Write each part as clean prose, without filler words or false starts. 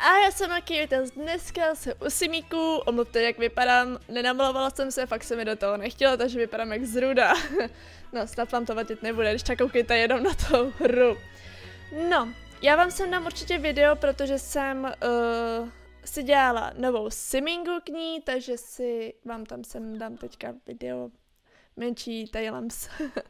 A já jsem Maki, dneska se u Simíku, omluvte jak vypadám, nenamalovala jsem se, fakt se mi do toho nechtělo, takže vypadám jak zruda. No, snad vám to vadit nebude, když tak koukejte jenom na tu hru. No, já vám sem dám určitě video, protože jsem si dělala novou Simingu k ní, takže si vám tam sem dám teďka video menší tajlams.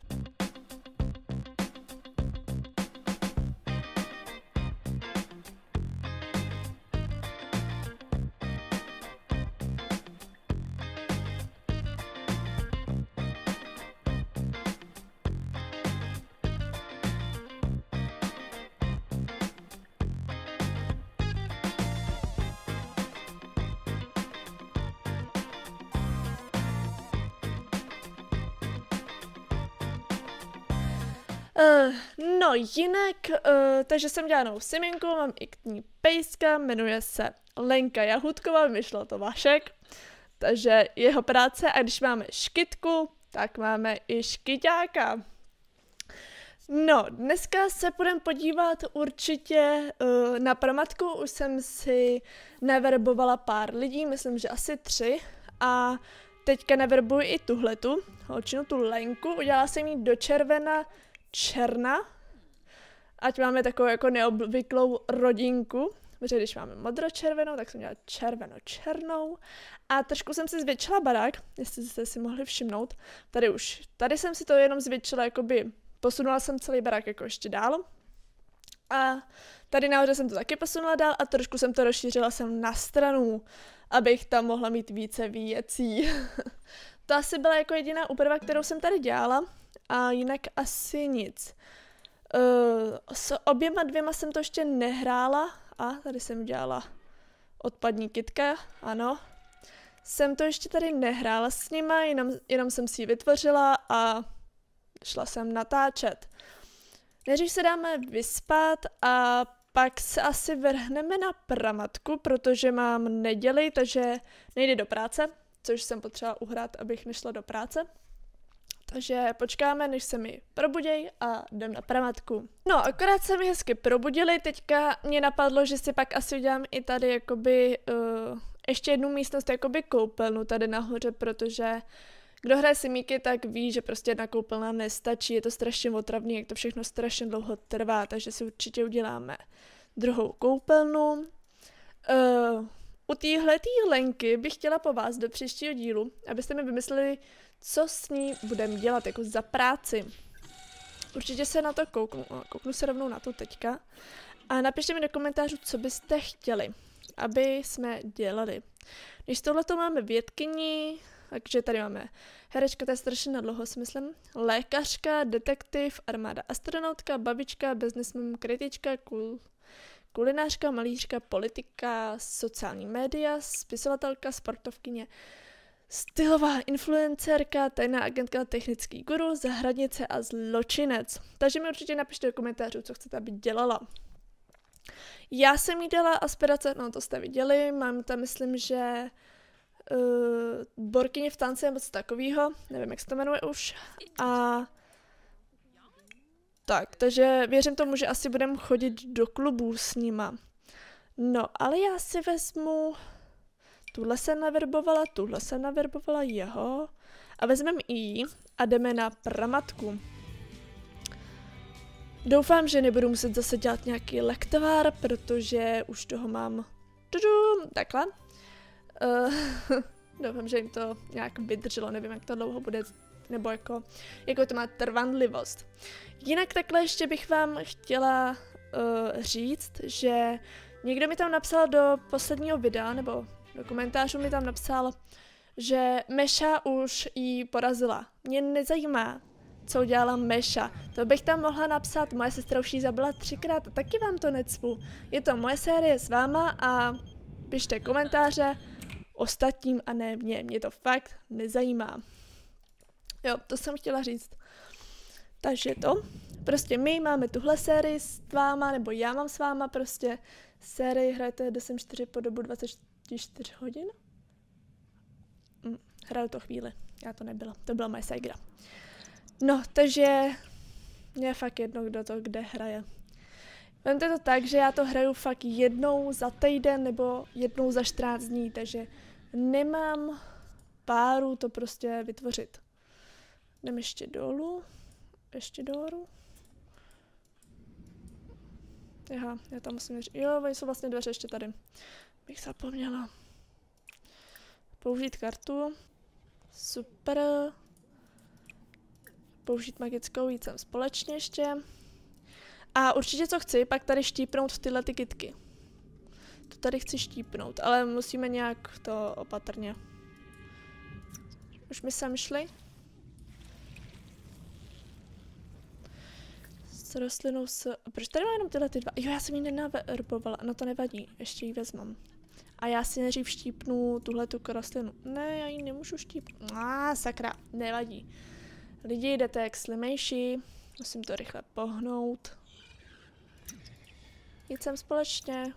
No jinak, takže jsem dělala novou Siminku, mám i k ní pejska, jmenuje se Lenka Jahůdková, vymyšlel to Vašek, takže jeho práce, a když máme škytku, tak máme i škyťáka. No, dneska se budeme podívat určitě na promátku, už jsem si naverbovala pár lidí, myslím, že asi 3, a teďka naverbuji i tuhletu, holčinu, tu Lenku, udělala jsem jí do černa, ať máme takovou jako neobvyklou rodinku, protože když máme modro-červenou, tak jsem dělala červeno-černou a trošku jsem si zvětšila barák, jestli jste si mohli všimnout, tady jsem si to jenom zvětšila, jakoby posunula jsem celý barák jako ještě dál a tady nahoře jsem to taky posunula dál a trošku jsem to rozšířila sem na stranu, abych tam mohla mít více věcí. To asi byla jako jediná úprava, kterou jsem tady dělala. A jinak asi nic. S oběma dvěma jsem to ještě nehrála. A tady jsem dělala odpadní kytka, ano. Jsem to ještě tady nehrála s nima, jenom jsem si ji vytvořila a šla jsem natáčet. Než se dáme vyspat a pak se asi vrhneme na pramatku, protože mám neděli, takže nejde do práce, což jsem potřeba uhrát, abych nešla do práce. Takže počkáme, než se mi probuděj a jdem na pramatku. No, akorát se mi hezky probudili, teďka mě napadlo, že si pak asi udělám i tady jakoby ještě jednu místnost jakoby koupelnu tady nahoře, protože kdo hraje Simíky, tak ví, že prostě jedna koupelna nestačí, je to strašně otravný, jak to všechno strašně dlouho trvá, takže si určitě uděláme druhou koupelnu. U téhletý Lenky bych chtěla po vás do příštího dílu, abyste mi vymysleli, co s ní budeme dělat jako za práci. Určitě se na to kouknu se rovnou na to teďka a napište mi do komentářů, co byste chtěli, aby jsme dělali. Když tohleto máme vědkyni, takže tady máme herečka, to je strašně nadlouho, si myslím, lékařka, detektiv, armáda, astronautka, babička, businessman, kritička, kulinářka, malířka, politika, sociální média, spisovatelka, sportovkyně, stylová influencerka, tajná agentka, technický guru, zahradnice a zločinec. Takže mi určitě napište do komentářů, co chcete, aby dělala. Já jsem jí dala aspirace, no to jste viděli, mám tam, myslím, že borkyně v tanci nebo něco takového, nevím, jak se to jmenuje už. A tak, takže věřím tomu, že asi budeme chodit do klubů s nima. No, ale já si vezmu, tuhle jsem naverbovala jeho a vezmeme i a jdeme na pramatku. Doufám, že nebudu muset zase dělat nějaký lektovár, protože už toho mám takhle. Doufám, že jim to nějak vydrželo, nevím, jak to dlouho bude, nebo jako to má trvanlivost. Jinak takhle ještě bych vám chtěla říct, že někdo mi tam napsal do posledního videa, nebo do komentářů mi tam napsal, že Meša už jí porazila. Mě nezajímá, co udělala Meša. To bych tam mohla napsat, moje sestra už jí zabila 3krát a taky vám to necpu. Je to moje série s váma a pište komentáře ostatním a ne mě to fakt nezajímá. Jo, to jsem chtěla říct. Takže to, prostě my máme tuhle sérii s váma, nebo já mám s váma prostě sérii, hrajete The Sims 4 po dobu 24 hodin? Hraju to chvíli, já to nebyla, to byla moje ségra. No, takže mě je fakt jedno, kdo to kde hraje. Vemte to tak, že já to hraju fakt jednou za týden nebo jednou za 14 dní, takže nemám páru to prostě vytvořit. Jdem ještě dolů. Ještě dolů. Aha, já tam musím říct. Jo, oni jsou vlastně dveře ještě tady. Bych zapomněla. Použít kartu. Super. Použít magickou, jít sem společně ještě. A určitě co chci, pak tady štípnout tyhle ty kytky. To tady chci štípnout, ale musíme nějak to opatrně. Už mi sem šli. S rostlinou s... Proč tady mám jenom tyhle ty dva? Jo, já jsem ji nenaverbovala, no to nevadí, ještě ji vezmám. A já si nejdřív štípnu tuhletu rostlinu. Ne, já ji nemůžu štípnout. Sakra, nevadí. Lidi, jdete jak slimejší. Musím to rychle pohnout. Jít sem společně.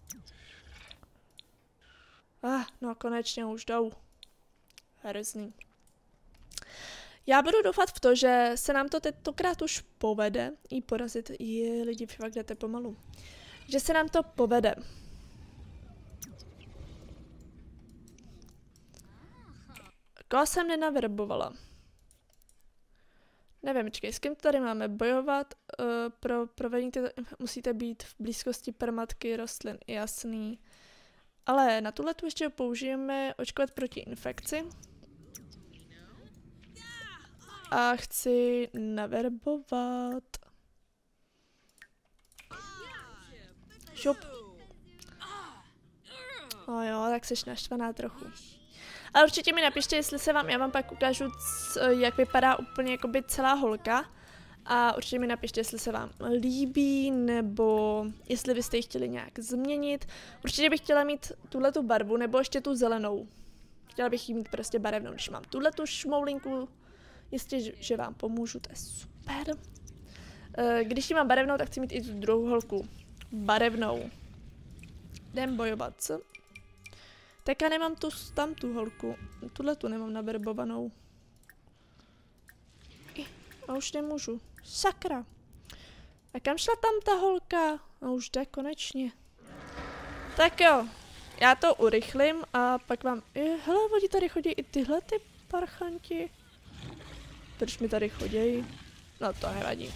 No konečně už jdou. Hrozný. Já budu doufat v to, že se nám to tentokrát už povede. I porazit lidi, fakt jdete pomalu. Že se nám to povede. Koho jsem nenaverbovala? Nevím, čekej, s kým tady máme bojovat? Pro provedení musíte být v blízkosti permatky rostlin, jasný. Ale na tuhle tu ještě použijeme očkovat proti infekci. A chci naverbovat. Šup. Jo, tak seš naštvaná trochu. Ale určitě mi napište, jestli se vám, já vám pak ukážu, jak vypadá úplně jakoby celá holka. A určitě mi napište, jestli se vám líbí, nebo jestli byste ji chtěli nějak změnit. Určitě bych chtěla mít tuhletu barvu, nebo ještě tu zelenou. Chtěla bych ji mít prostě barevnou, když mám tuhletu šmoulinku. Jistě, že vám pomůžu, to je super. Když ji mám barevnou, tak chci mít i tu druhou holku. Barevnou. Jdem bojovat, co? Tak já nemám tam tu holku. Tuhletu nemám naverbovanou. A už nemůžu. Sakra. A kam šla tam ta holka? A už jde konečně. Tak jo. Já to urychlím a pak vám... Hele, oni tady chodí i tyhle ty parchanti. Proč mi tady chodí? No to nevadí.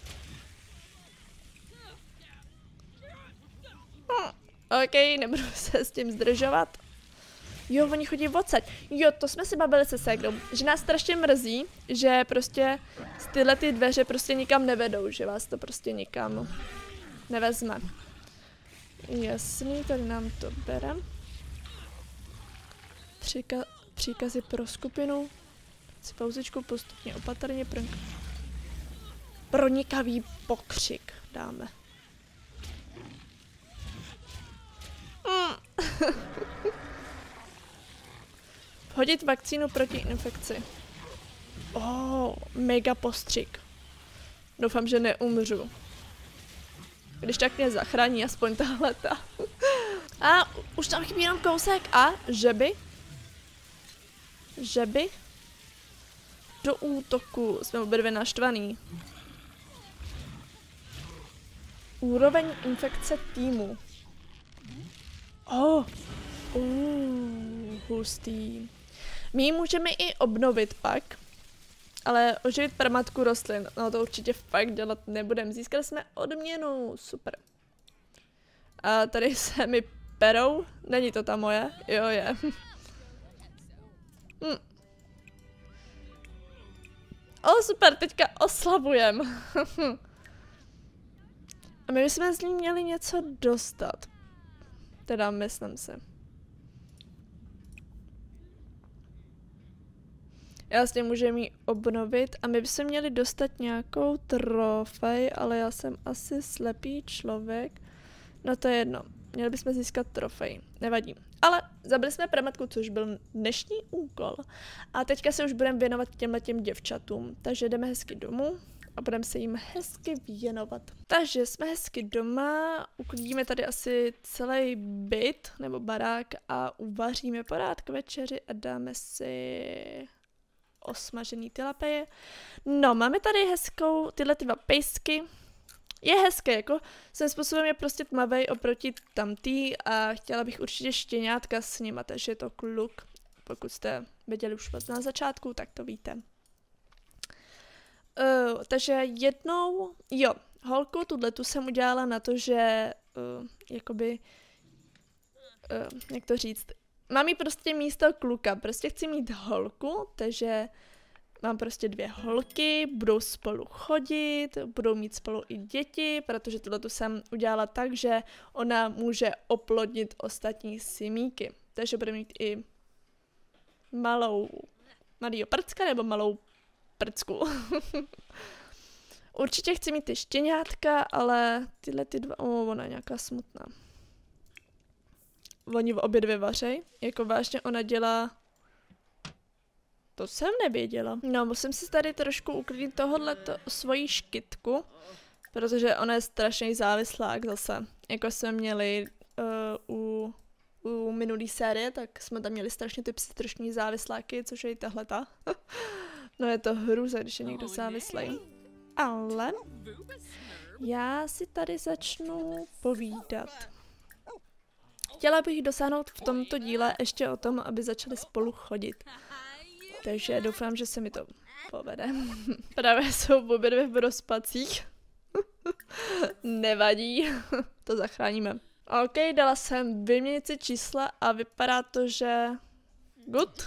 OK, nebudu se s tím zdržovat. Jo, oni chodí odsaď. Jo, to jsme si bavili se ségrou, že nás strašně mrzí, že prostě tyhle ty dveře prostě nikam nevedou, že vás to prostě nikam nevezme. Jasný, tady nám to berem. Příkazy pro skupinu. Si pauzičku postupně opatrně pronikavý pokřik dáme. Hodit vakcínu proti infekci. Mega postřik. Doufám, že neumřu. Když tak mě zachrání aspoň tahleta. A už tam chybí jenom kousek a že by do útoku jsme obě dvě naštvaný. Úroveň infekce týmu. Hustý. My ji můžeme i obnovit pak, ale oživit permatku rostlin, no to určitě fakt dělat nebudeme. Získali jsme odměnu, super. A tady se mi perou, není to ta moje, jo je. Super, teďka oslavujem. A my jsme z ní měli něco dostat. Teda myslím se. Jasně, můžeme ji obnovit a my bychom měli dostat nějakou trofej, ale já jsem asi slepý člověk. No to je jedno, měli bychom získat trofej, nevadí. Ale zabili jsme permatku, což byl dnešní úkol. A teďka se už budeme věnovat těmhletěm děvčatům, takže jdeme hezky domů a budeme se jim hezky věnovat. Takže jsme hezky doma, uklidíme tady asi celý byt nebo barák a uvaříme pořád k večeři a dáme si osmažený tilapeje. No, máme tady hezkou tyhle ty dva pejsky. Je hezké, jako svým způsobem je prostě tmavej oproti tamtý a chtěla bych určitě štěňátka s nima, takže je to kluk. Pokud jste viděli už na začátku, tak to víte. Takže jednou, jo, holku, tu jsem udělala na to, že jakoby, jak to říct, mám jí prostě místo kluka, prostě chci mít holku, takže mám prostě 2 holky, budou spolu chodit, budou mít spolu i děti, protože tu jsem udělala tak, že ona může oplodnit ostatní simíky, takže bude mít i malýho prcka nebo malou prcku. Určitě chci mít ty štěňátka, ale tyhle ty 2, ona je nějaká smutná. Oni obě 2 vařej, jako vážně ona dělá... To jsem nevěděla. No, musím si tady trošku uklidnit tohohleto svoji škytku, protože ona je strašný závislák zase. Jako jsme měli u minulý série, tak jsme tam měli strašně ty psytroční závisláky, což je i tahleta. No je to hrůza, když je někdo závislý. Ale já si tady začnu povídat. Chtěla bych dosáhnout v tomto díle ještě o tom, aby začali spolu chodit. Takže doufám, že se mi to povede. Právě jsou obě 2 v rozpacích. Nevadí, to zachráníme. OK, dala jsem vyměnit si čísla a vypadá to, že... Good.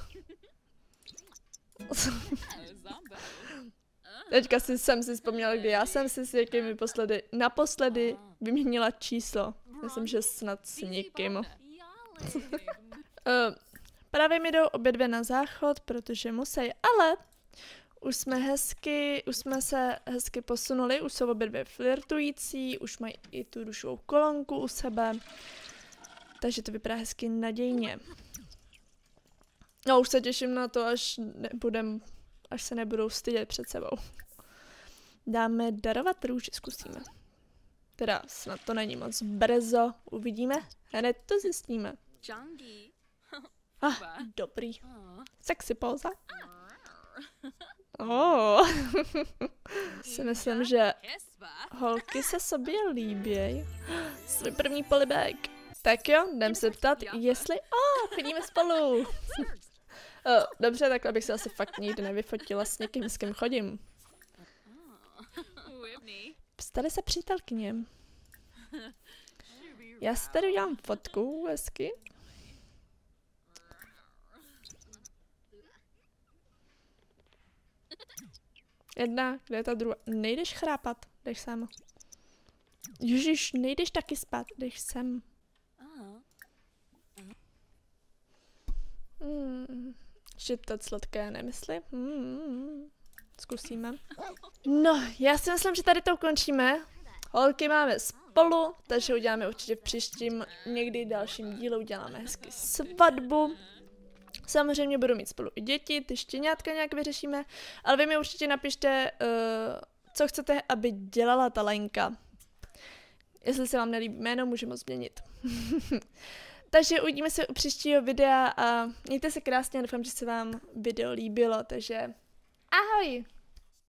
Teďka jsem si vzpomněla, kdy já jsem si s někým naposledy vyměnila číslo. Myslím, že snad s někým. Právě mi jdou obě 2 na záchod, protože musí, ale už jsme se hezky posunuli, už jsou obě 2 flirtující, už mají i tu dušovou kolonku u sebe, takže to vypadá hezky nadějně. No už se těším na to, až se nebudou stydět před sebou. Dáme darovat růži, zkusíme. Teda snad to není moc brzo, uvidíme, hned to zjistíme. Dobrý. Sexy póza. Si myslím, že holky se sobě líběj. Svůj první polibek. Tak jo, jdem se ptat, jestli... chodíme spolu. Dobře, takhle bych se asi fakt nikdy nevyfotila s někým, s kým chodím. Stali se přítelkyně. Já si tady udělám fotku, hezky. Jedna, kde je ta druhá? Nejdeš chrápat, jdeš sem. Ježiš, nejdeš taky spát, jdeš sem. Že to sladké nemyslí. Zkusíme. No, já si myslím, že tady to ukončíme. Holky máme spolu, takže uděláme určitě v příštím někdy dalším dílu, uděláme hezky svatbu. Samozřejmě budu mít spolu i děti, ty štěňátka nějak vyřešíme, ale vy mi určitě napište, co chcete, aby dělala ta Lenka. Jestli se vám nelíbí jméno, můžeme ho změnit. Takže uvidíme se u příštího videa a mějte se krásně a doufám, že se vám video líbilo, takže ahoj!